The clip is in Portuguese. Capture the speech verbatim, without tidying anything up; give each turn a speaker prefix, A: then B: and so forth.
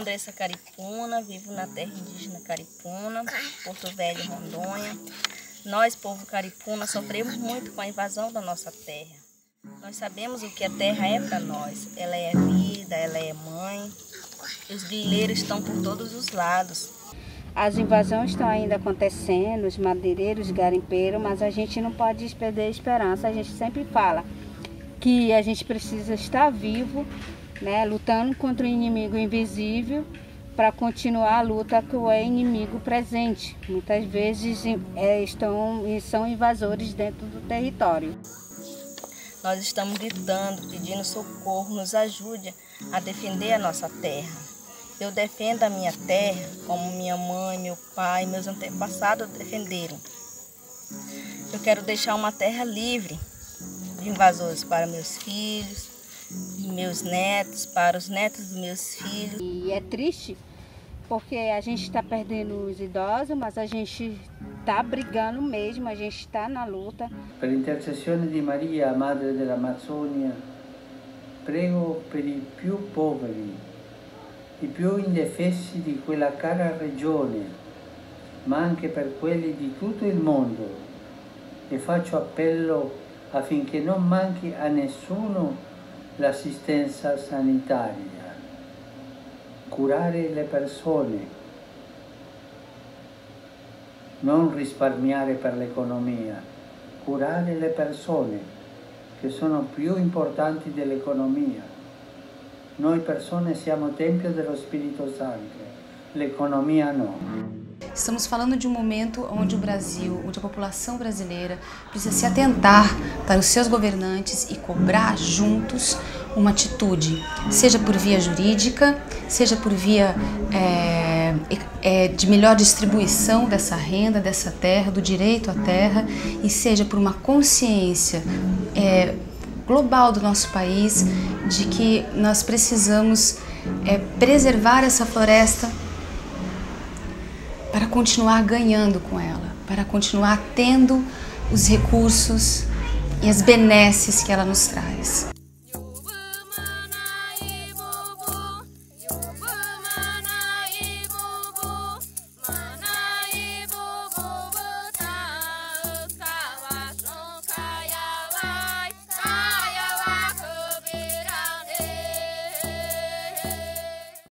A: Andressa Caripuna, vivo na terra indígena Caripuna, Porto Velho, Rondônia. Nós, povo caripuna, sofremos muito com a invasão da nossa terra. Nós sabemos o que a terra é para nós. Ela é vida, ela é mãe. Os grileiros estão por todos os lados.
B: As invasões estão ainda acontecendo, os madeireiros, garimpeiros, mas a gente não pode perder a esperança. A gente sempre fala que a gente precisa estar vivo, né, lutando contra o inimigo invisível, para continuar a luta com o inimigo presente. Muitas vezes é, estão, são invasores dentro do território.
A: Nós estamos gritando, pedindo socorro, nos ajude a defender a nossa terra. Eu defendo a minha terra como minha mãe, meu pai, meus antepassados defenderam. Eu quero deixar uma terra livre de invasores para meus filhos, meus netos, para os netos dos meus filhos.
B: E é triste porque a gente está perdendo os idosos, mas a gente está brigando mesmo, a gente está na luta.
C: Per intercessione di Maria, Madre dell'Amazzonia, prego per i più poveri, i più indefessi di quella cara regione, ma anche per quelli di tutto il mondo, e faccio appello affinché non manchi a nessuno l'assistenza sanitaria. Curare le persone, non risparmiare per l'economia, curare le persone che sono più importanti dell'economia. Noi persone siamo tempio dello Spirito Santo, l'economia no.
D: Estamos falando de um momento onde o Brasil, onde a população brasileira precisa se atentar para os seus governantes e cobrar juntos uma atitude, seja por via jurídica, seja por via é, é, de melhor distribuição dessa renda, dessa terra, do direito à terra, e seja por uma consciência é, global do nosso país de que nós precisamos é, preservar essa floresta para continuar ganhando com ela, para continuar tendo os recursos e as benesses que ela nos traz.